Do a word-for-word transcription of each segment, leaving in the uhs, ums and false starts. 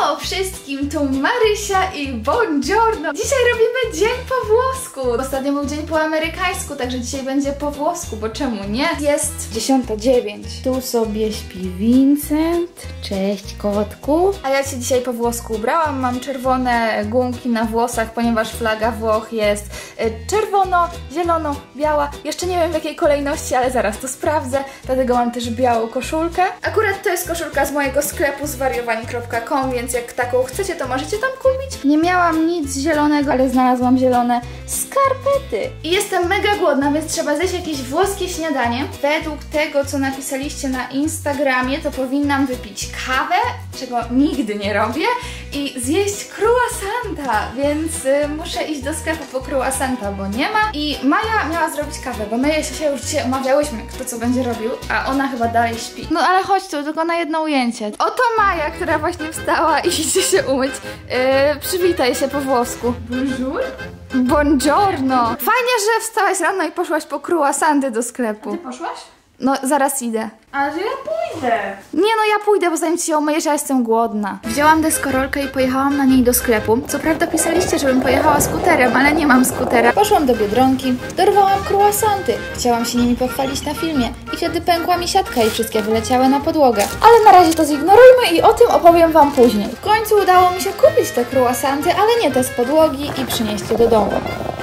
Ciao wszystkim, tu Marysia i buongiorno. Dzisiaj robimy dzień po włosku. Ostatnio był dzień po amerykańsku, także dzisiaj będzie po włosku, bo czemu nie? Jest dziesiąta dziewięć. Tu sobie śpi Vincent. Cześć kotku. A ja się dzisiaj po włosku ubrałam. Mam czerwone gumki na włosach, ponieważ flaga Włoch jest czerwono, zielono, biała. Jeszcze nie wiem w jakiej kolejności, ale zaraz to sprawdzę. Dlatego mam też białą koszulkę. Akurat to jest koszulka z mojego sklepu zwariowani kropka com, więc jak taką chcecie, to możecie tam kupić. Nie miałam nic zielonego, ale znalazłam zielone skarpety. I jestem mega głodna, więc trzeba zjeść jakieś włoskie śniadanie. Według tego, co napisaliście na Instagramie, to powinnam wypić kawę, czego nigdy nie robię, i zjeść croissanta, więc y, muszę iść do sklepu po croissanta, bo nie ma. I Maja miała zrobić kawę, bo my się już dzisiaj umawiałyśmy, kto co będzie robił, a ona chyba dalej śpi. No ale chodź tu, tylko na jedno ujęcie. Oto Maja, która właśnie wstała i idzie się umyć. Yy, przywitaj się po włosku. Bonjour. Buongiorno. Fajnie, że wstałaś rano i poszłaś po croissanty do sklepu. A ty poszłaś? No, zaraz idę. Ale że ja pójdę. Nie no, ja pójdę, bo zanim ci się umyjesz, ja jestem głodna. Wzięłam deskorolkę i pojechałam na niej do sklepu. Co prawda pisaliście, żebym pojechała skuterem, ale nie mam skutera. Poszłam do Biedronki, dorwałam croissanty. Chciałam się nimi pochwalić na filmie i wtedy pękła mi siatka i wszystkie wyleciały na podłogę. Ale na razie to zignorujmy i o tym opowiem wam później. W końcu udało mi się kupić te croissanty, ale nie te z podłogi, i przynieść je do domu.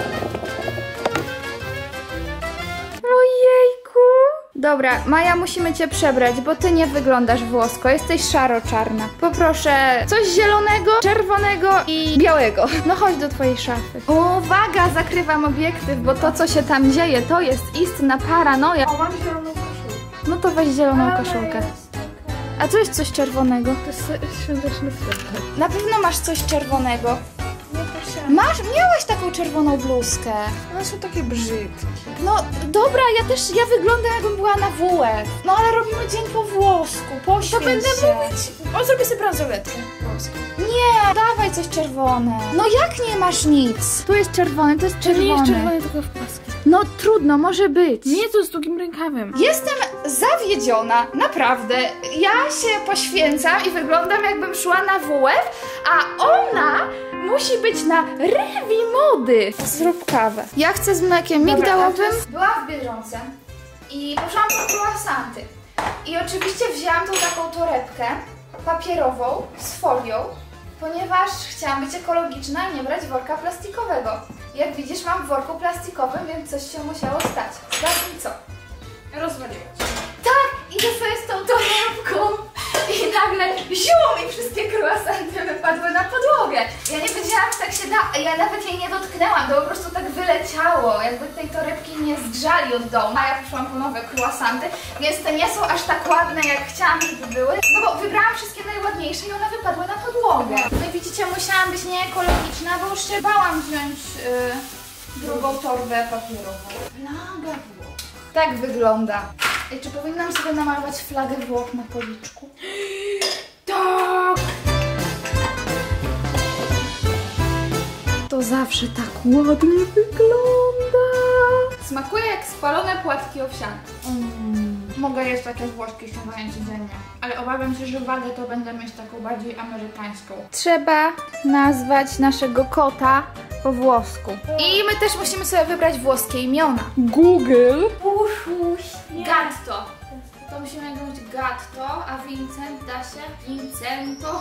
Dobra, Maja, musimy cię przebrać, bo ty nie wyglądasz włosko, jesteś szaro-czarna. Poproszę coś zielonego, czerwonego i białego. No chodź do twojej szafy. Uwaga, zakrywam obiektyw, bo to, co się tam dzieje, to jest istna paranoja. O, mam zieloną koszulkę. No to weź zieloną Ale koszulkę. jest taka... A tu jest coś czerwonego. To jest świąteczny sweter. Na pewno masz coś czerwonego. Nie posiadam. Masz, miałaś taką czerwoną bluzkę. One są takie brzydkie. No dobra, ja też, ja wyglądam, jakbym była na W F. No ale robimy dzień po włosku, poświęć To będę się. mówić. O, zrobię sobie bransoletkę. Włoską. Nie, dawaj coś czerwone. No jak nie masz nic? Tu jest czerwony, to jest To nie czerwony. jest czerwone, tylko w paski. No trudno, może być. Nie, to z długim rękawem. Jestem zawiedziona, naprawdę. Ja się poświęcam i wyglądam, jakbym szła na W F, a ona musi być na rewi mody. Zrób kawę. Ja chcę z mlekiem Dobra, migdałowym. a to jest- Byłam w Biedronce i poszłam po croissanty. I oczywiście wzięłam tą taką torebkę papierową z folią, ponieważ chciałam być ekologiczna i nie brać worka plastikowego. Jak widzisz, mam w worku plastikowym, więc coś się musiało stać. Zgadnij co? Rozwaliła cię. Tak! Idę sobie z tą torebką i nagle zium i wszystkie croissanty wypadły na podłogę. Ja nie wiedziałam, że tak się da. Ja nawet jej nie dotknęłam, to po prostu tak wyleciało. Jakby tej torebki nie zgrzali od domu. A ja poszłam po nowe croissanty, więc te nie są aż tak ładne, jak chciałam, żeby były. No bo wybrałam wszystkie najładniejsze i one wypadły na podłogę. No i widzicie, musiałam być nieekologiczna, bo już się bałam wziąć yy, drugą torbę papierową. Flaga Włoch. Tak wygląda. Ej, czy powinnam sobie namalować flagę Włoch na policzku? Tak! To zawsze tak ładnie wygląda. Smakuje jak spalone płatki owsiane. Mm. Mogę jeść takie włoskie śniadanie codziennie, ale obawiam się, że wagę to będę mieć taką bardziej amerykańską. Trzeba nazwać naszego kota po włosku. I my też musimy sobie wybrać włoskie imiona. Google. Uszuś. Gatto. To musimy jakąś Gatto, a Vincent da się Vincento.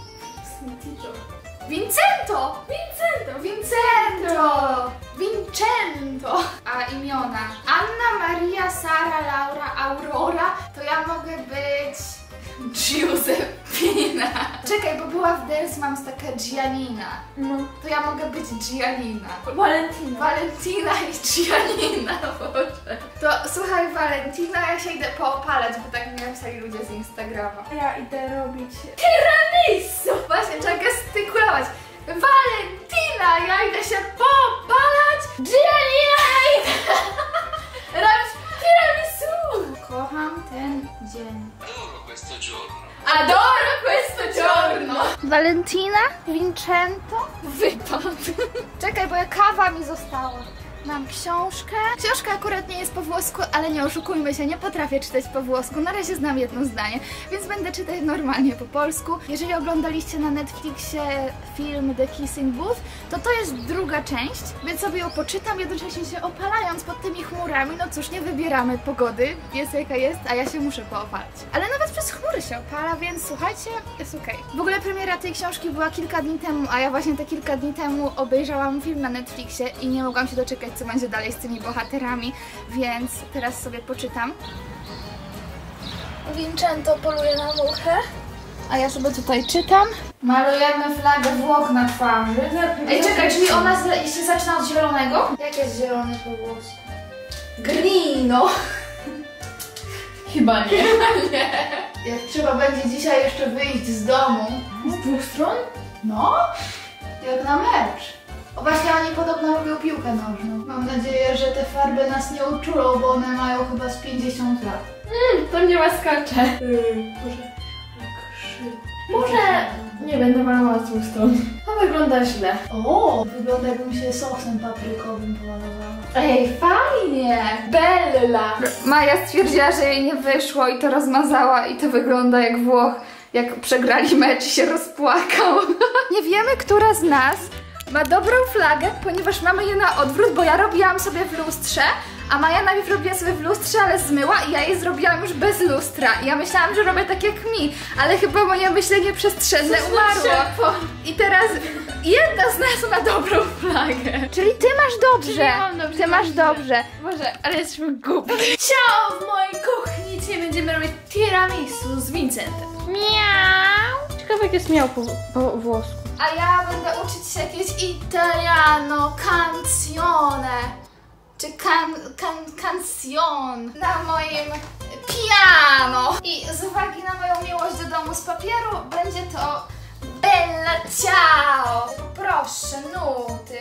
Vincento! Vincento! Vincento! Vincento! A imiona? Anna, Maria, Sara, Laura, Aurora. To ja mogę być Giuseppina. Czekaj, bo była w Dance Moms taka Giannina. No. To ja mogę być Giannina. Valentina. Valentina i Giannina, Boże. To słuchaj, Valentina, ja się idę poopalać, bo tak mi napisali ludzie z Instagrama. Ja idę robić... Tiramisu! Właśnie, trzeba gestykulować. Valentina, ja idę się poopalać. Giannina, ja idę robić tiramisu. Kocham ten dzień. Adoro questo giorno. Adoro questo giorno. Valentina? Vincento? Wypad. Czekaj, bo ja kawa mi została. Mam książkę. Książka akurat nie jest po włosku, ale nie oszukujmy się, nie potrafię czytać po włosku. Na razie znam jedno zdanie, więc będę czytać normalnie po polsku. Jeżeli oglądaliście na Netflixie film The Kissing Booth, to to jest druga część, więc sobie ją poczytam, jednocześnie się opalając pod tymi chmurami. No cóż, nie wybieramy pogody, jest jaka jest, a ja się muszę poopalać. Ale nawet przez chmury się opala, więc słuchajcie, jest okej. W ogóle premiera tej książki była kilka dni temu, a ja właśnie te kilka dni temu obejrzałam film na Netflixie i nie mogłam się doczekać, co będzie dalej z tymi bohaterami, więc teraz sobie poczytam. Vincento poluje na muchę, a ja sobie tutaj czytam. Malujemy flagę Włoch na twarzy. Ej, czekaj, czyli ona się zaczyna od zielonego? Jak jest zielony po włosku? Grino! Chyba nie. Nie. Jak trzeba będzie dzisiaj jeszcze wyjść z domu. Z dwóch stron? No, jak na mecz. O, właśnie oni podobno lubią piłkę nożną. Mam nadzieję, że te farby nas nie uczulą, bo one mają chyba z pięćdziesiąt lat. Mm, to nie łaskacze. Yy, może tak krzywo. Może nie będę malowała z dwóch stron. To wygląda źle. O, wygląda jakbym się sosem paprykowym pomalowała. Ej, fajnie! Bella! Maja stwierdziła, że jej nie wyszło i to rozmazała i to wygląda jak Włoch, jak przegrali mecz i się rozpłakał. Nie wiemy, która z nas ma dobrą flagę, ponieważ mamy je na odwrót, bo ja robiłam sobie w lustrze, a Maja najpierw robiła sobie w lustrze, ale zmyła i ja je zrobiłam już bez lustra. I ja myślałam, że robię tak jak mi, ale chyba moje myślenie przestrzenne umarło. I teraz jedna z nas ma dobrą flagę. Czyli ty masz dobrze. Czyli ja mam dobrze, ty masz dobrze. dobrze. Boże, ale jesteśmy głupi. Ciao! W mojej kuchni dzisiaj będziemy robić tiramisu z Vincentem. Miau! Ciekawe jak jest miał po, po włosku. A ja będę uczyć się jakieś italiano canzone, czy can, can, canción na moim piano. I z uwagi na moją miłość do domu z papieru będzie to Bella Ciao. Proszę, nuty.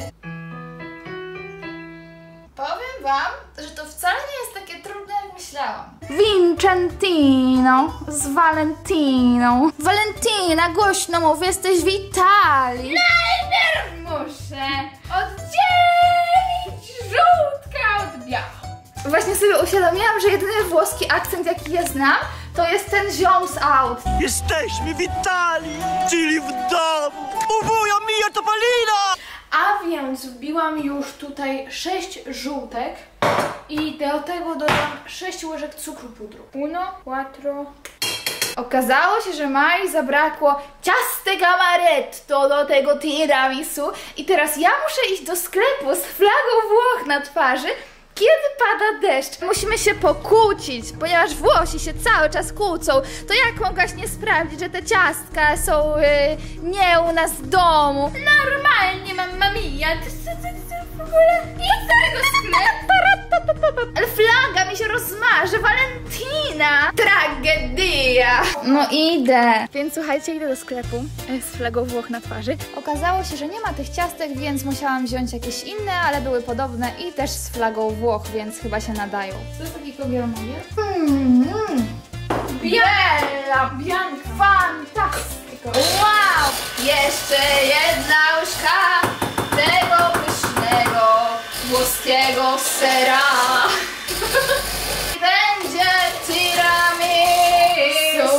Powiem wam, że to wcale nie jest takie trudne, jak myślałam. Vincentino z Valentiną. Valentina, głośno mów, jesteś w Italii. Najpierw muszę oddzielić żółtka od białego. Właśnie sobie uświadomiłam, że jedyny włoski akcent, jaki ja znam, to jest ten zioms out. Jesteśmy w Italii, czyli w domu. Uwuja mia topolina! A więc wbiłam już tutaj sześć żółtek i do tego dodam sześć łyżek cukru pudru. Uno, quattro. Okazało się, że Mai zabrakło ciastek amaretto do tego tiramisu i teraz ja muszę iść do sklepu z flagą Włoch na twarzy, kiedy pada deszcz. Musimy się pokłócić, ponieważ Włosi się cały czas kłócą. To jak mogłaś nie sprawdzić, że te ciastka są yy, nie u nas w domu? Normalnie, mamma mia, ty, ty, ty, ty w ogóle idź do tego sklepu. Ale flaga mi się rozmarzy, Valentina! Tragedia! No idę. Więc słuchajcie, idę do sklepu z flagą Włoch na twarzy. Okazało się, że nie ma tych ciastek, więc musiałam wziąć jakieś inne, ale były podobne i też z flagą Włoch, więc chyba się nadają. To jest taki kogiermowier? Hmm, Bella, Bianca. fantastyko! Wow! Jeszcze jedna łyżka tego pysznego włoskiego sera. Będzie tiramisu.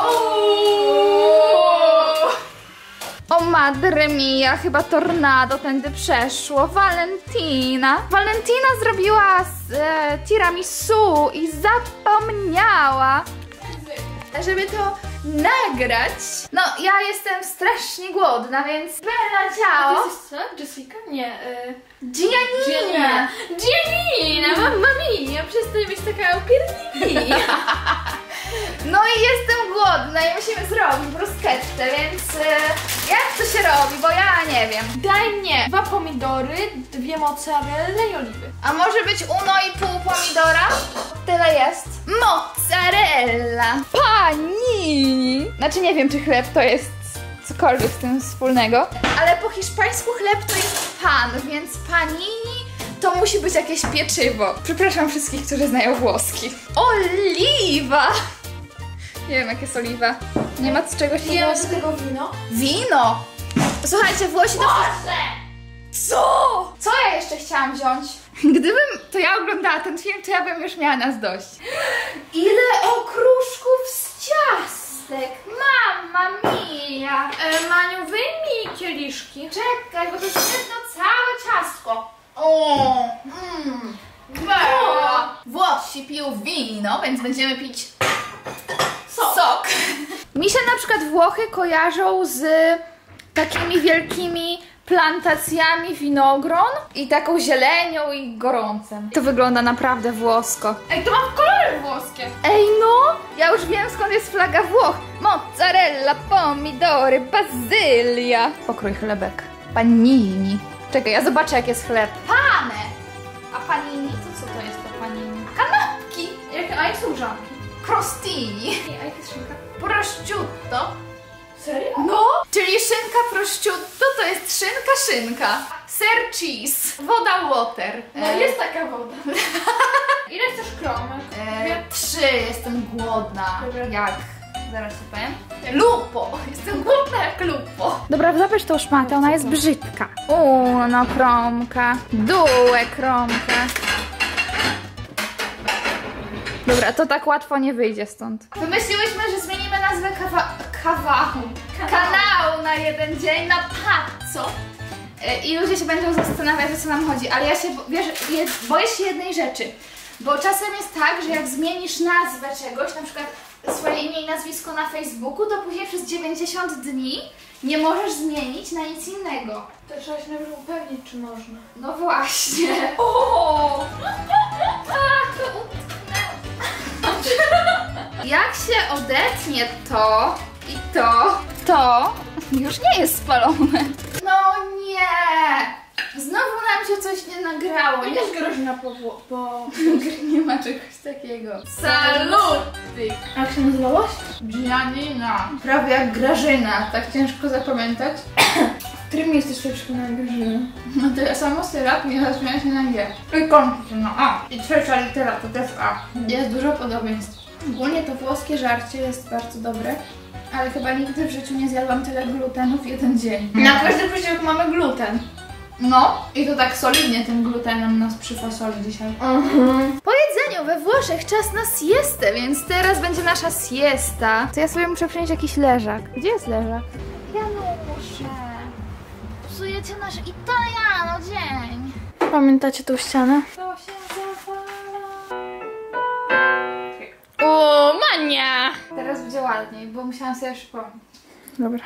O madre mia, chyba tornado tędy przeszło. Valentina. Valentina zrobiła z, e, tiramisu i zapomniała, żeby to nagrać. No, ja jestem strasznie głodna, więc Bella Ciao. To jest co? Jessica? Nie. Y Giannina. Giannina, mamma mia, przestań być taka upierdliwa. No i jestem głodna i musimy zrobić bruschettę, więc e, jak to się robi, bo ja nie wiem. Daj mnie dwa pomidory, dwie mozzarelle i oliwy. A może być uno i pół pomidora? Tyle jest. Mozzarella. Panini. Znaczy nie wiem, czy chleb to jest cokolwiek z tym wspólnego, ale po hiszpańsku chleb to jest pan, więc panini to musi być jakieś pieczywo. Przepraszam wszystkich, którzy znają włoski. Oliwa. Nie wiem, jak jest oliwa. Nie ma z czegoś Pijemy innego. z tego wino? Wino! Słuchajcie, Włosi to... Co? Co ja jeszcze chciałam wziąć? Gdybym to ja oglądała ten film, to ja bym już miała nas dość. Ile okruszków z ciastek! Mamma mia! E, Maniu, wyjmij kieliszki. Czekaj, bo to jest jedno całe ciastko. O, mm. Bella. Włosi pił wino, więc będziemy pić sok. sok. Mi się na przykład Włochy kojarzą z takimi wielkimi plantacjami winogron i taką zielenią i gorącem. To wygląda naprawdę włosko. Ej, to ma kolory włoskie. Ej no, ja już wiem skąd jest flaga Włoch. Mozzarella, pomidory, bazylia. Pokrój chlebek. Panini. Czekaj, ja zobaczę jak jest chleb. Pane! A panini? To co to jest to panini? Kanapki! Jak, a jak są grzanki? Crostini. A jak jest szynka? Prosciutto. Serio? No, czyli szynka prosciutto to jest szynka szynka. Ser cheese. Woda water. No E, jest taka woda. Ile chcesz kromek? e, trzy, jestem głodna. Dobra. Jak? Zaraz się powiem. Lupo! Jestem głodna jak lupo. Dobra, zabierz tą szmatę, ona jest brzydka. Uno kromka, due kromka. Dobra, to tak łatwo nie wyjdzie stąd. Wymyśliłyśmy, że zmienimy nazwę kawa kawału. Kanału na jeden dzień na pazzo. I ludzie się będą zastanawiać, o co nam chodzi, ale ja się, wiesz, boję się jednej rzeczy. Bo czasem jest tak, że jak zmienisz nazwę czegoś, na przykład swoje imię i nazwisko na Facebooku, to później przez dziewięćdziesiąt dni nie możesz zmienić na nic innego. To trzeba się najpierw upewnić, czy można. No właśnie. O! Tak, to utknęło. Jak się odetnie to i to, to już nie jest spalone. No nie! Znowu nam się coś nie nagrało. Nie jest groźna po... po... Nie ma czegoś takiego. Saluty! A jak się nazywałaś? Giannina. Prawie jak Grażyna. Tak ciężko zapamiętać. W którym jesteś sobie przekonana Grażyny? No to ja samo syrap i ja zmienia się na G. I kończy się na A. I trzecia litera to też A. Jest dużo podobieństw. Ogólnie to włoskie żarcie jest bardzo dobre. Ale chyba nigdy w życiu nie zjadłam tyle glutenu w jeden dzień. Na każdy posiłek mamy gluten. No, i to tak solidnie tym glutenem nas przyfasoli dzisiaj. Mhm. Po jedzeniu we Włoszech czas na siestę, więc teraz będzie nasza siesta. To ja sobie muszę przynieść jakiś leżak. Gdzie jest leżak? Ja muszę. Psujecie nasz Italiano dzień. Pamiętacie tą ścianę? To się zawala. O, Mania! Teraz będzie ładniej, bo musiałam sobie przypomnieć. Dobra.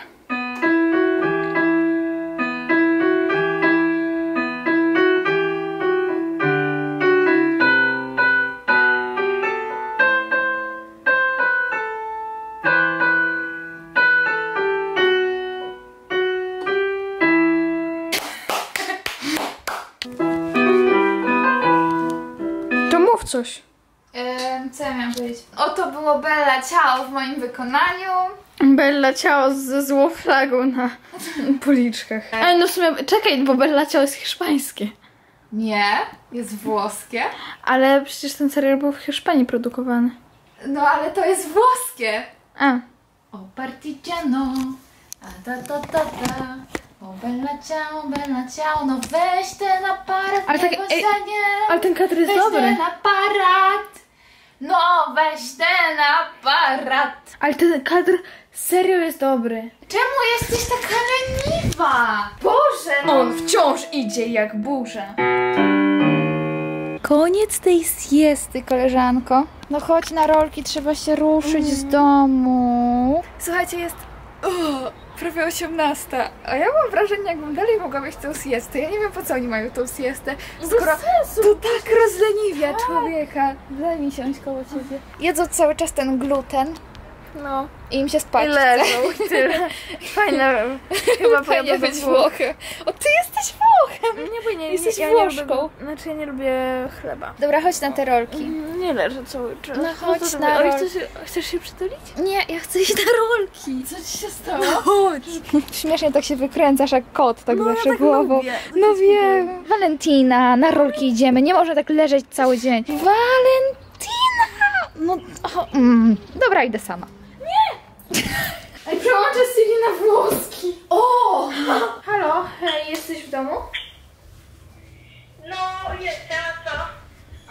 To mów coś. Eee, co ja miałam powiedzieć? Oto było Bella Ciao w moim wykonaniu. Bella Ciao ze złą flagą na policzkach. Ale no w sumie, czekaj, bo Bella Ciao jest hiszpańskie. Nie, jest włoskie. Ale przecież ten serial był w Hiszpanii produkowany. No ale to jest włoskie. A. O partigiano, a da da da da. O Bella Ciao, Bella Ciao, no weź ten aparat, Ale tak- nie ej, nie. Ale ten kadr jest Weź dobry. ten aparat. No weź ten aparat. Ale ten kadr serio jest dobry. Czemu jesteś taka leniwa? Boże, no. On wciąż idzie jak burza. Koniec tej siesty, koleżanko. No chodź na rolki, trzeba się ruszyć z domu. Słuchajcie, jest o, prawie osiemnasta, a ja mam wrażenie, jakbym dalej mogła mieć tą siestę. Ja nie wiem, po co oni mają tą siestę, skoro to tak rozleniwia człowieka. Daj mi siąść koło ciebie. Jedzą cały czas ten gluten No. i im się spać I leżą i tyle. Fajne. Chyba Fajnie pojadę być do Włoch. Włochem. O, ty jesteś Włochem! Nie, bo nie, Jesteś nie, ja Włoszką. Nie lubię, znaczy ja nie lubię chleba. Dobra, chodź na te rolki. Nie leżę cały czas. No chodź to na Oj, rol- chcesz, chcesz się przytulić? Nie, ja chcę iść na rolki. Co ci się stało? Chodź. Śmiesznie tak się wykręcasz jak kot, tak No, ja zawsze tak głową. lubię. Tak No jest wiem. Walentina, na rolki idziemy, nie można tak leżeć cały dzień. Walentina! No, o, mm. Dobra, idę sama. Ej, przełączę Siri na włoski. O! Halo, hej, jesteś w domu? No, jestem,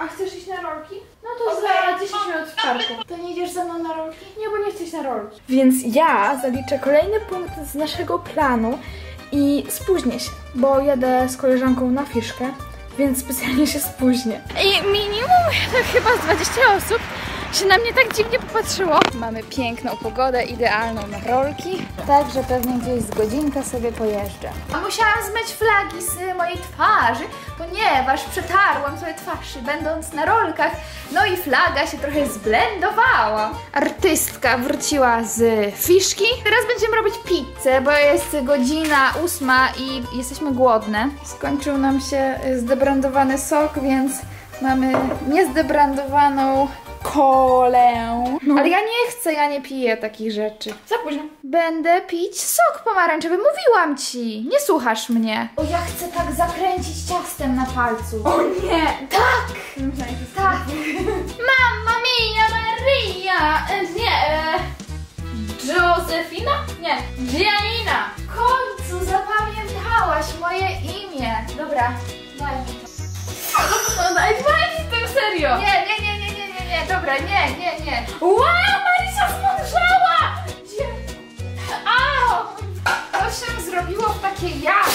A chcesz iść na rolki? No to okay, za dziesięć minut w parku. To nie idziesz ze mną na rolki? Nie, bo nie chcę iść na rolki. Więc ja zaliczę kolejny punkt z naszego planu i spóźnię się, bo jadę z koleżanką na fiszkę, więc specjalnie się spóźnię. I minimum tak chyba z dwadzieścia osób się na mnie tak dziwnie popatrzyło. Mamy piękną pogodę, idealną na rolki, także pewnie gdzieś z godzinkę sobie pojeżdżę. A musiałam zmyć flagi z mojej twarzy, ponieważ przetarłam sobie twarz będąc na rolkach, no i flaga się trochę zblendowała. Artystka wróciła z fiszki. Teraz będziemy robić pizzę, bo jest godzina ósma i jesteśmy głodne. Skończył nam się zdebrandowany sok, więc mamy niezdebrandowaną kolę. No. Ale ja nie chcę, ja nie piję takich rzeczy. Za późno. Będę pić sok pomarańczowy, mówiłam ci. Nie słuchasz mnie. O, ja chcę tak zakręcić ciastem na palcu. O nie! Tak! Tak! Mamma mia Maria! Nie! Józefina? Nie. Gianina. W końcu zapamiętałaś moje imię. Dobra, daj mi to. No daj, daj mi to serio. Nie, nie, nie, nie, nie, nie, nie. Dobra, nie, nie, nie. Wow, Marysia zmądrzała! Gdzie? Au! To się zrobiło w takiej jamie.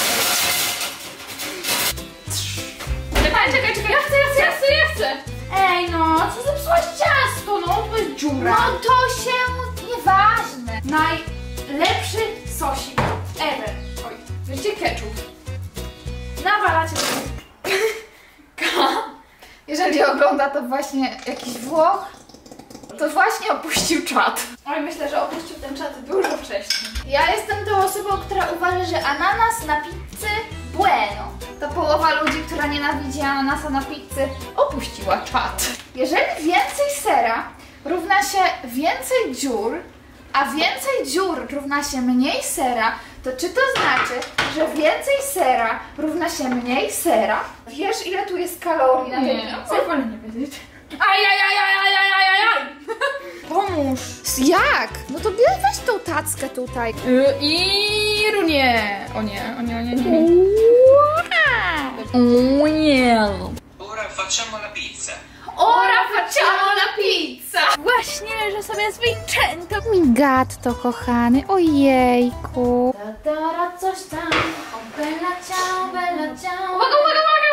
Czekaj, czekaj, czekaj, ja chcę, ja chcę, ja chcę, ja chcę. Ej no, co zepsułaś ciasto? No to jest dziura. No to się nieważne. Najlepszy sosik ever. Oj, weźcie ketchup. Nawalacie do Jeżeli ogląda to właśnie jakiś Włoch, to właśnie opuścił czat. Oj, myślę, że opuścił ten czat dużo wcześniej. Ja jestem tą osobą, która uważa, że ananas na pizzy bueno. Ta połowa ludzi, która nienawidzi ananasa na pizzy, opuściła czat. Jeżeli więcej sera równa się więcej dziur, a więcej dziur równa się mniej sera, to czy to znaczy, że więcej sera równa się mniej sera? Wiesz, ile tu jest kalorii na tej pizzy? Wolę nie wiedzieć. Ajajajajajajajajaj! Pomóż! Jak? No to weź tą tackę tutaj. I runie. O nie, o nie, o nie, nie. O nie. Ora facciamo la pizza. Ora facciamo la pizza! Właśnie leżę sobie z Vincenzo. Migatto, kochany, ojejku. Tatara coś tam. O bella ciao, bella ciao. Uwaga, uwaga, uwaga!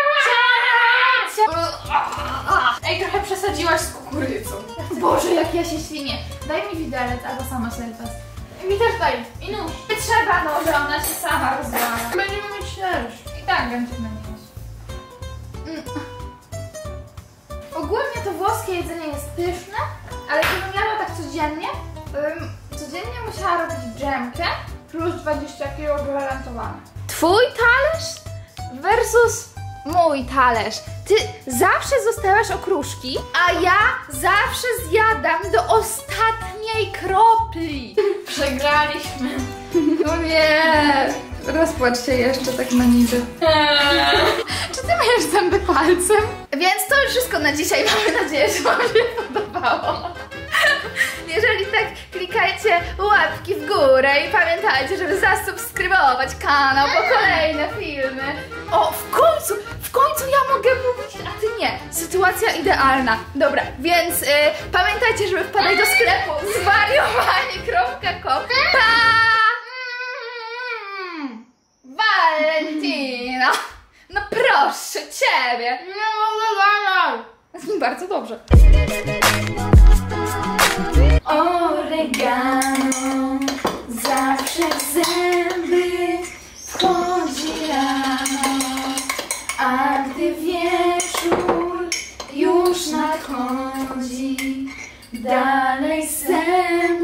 Ej, trochę przesadziłaś z kukurydzą. Boże, jak ja się świnię. Daj mi widelec, albo sama sobie to. Mi też daj. I nóż. Nie trzeba noża, ona się sama rozwala. Będziemy mieć też. I tak będziemy mieć. Mm. Ogólnie to włoskie jedzenie jest pyszne, ale gdybym jadła tak codziennie, to bym codziennie musiała robić dżemkę plus dwadzieścia kilo gwarantowane. Twój talerz versus mój talerz. Ty zawsze zostawiasz okruszki, a ja zawsze zjadam do ostatniej kropli. Przegraliśmy. O nie! Rozpłacz się jeszcze tak na niby. Czy ty myjesz zęby palcem? Więc to już wszystko na dzisiaj. Mamy nadzieję, że wam się podobało. Jeżeli tak, klikajcie łapki w górę i pamiętajcie, żeby zasubskrybować kanał po kolejne filmy. O, w końcu, w końcu ja mogę mówić, a ty nie. Sytuacja idealna. Dobra, więc y, pamiętajcie, żeby wpadać do sklepu zwariowani kropka com. Pa! Valentina! No proszę ciebie! Bardzo dobrze. Oregano zawsze w zęby wchodzi rano, a gdy wieczór już nadchodzi, dalej sen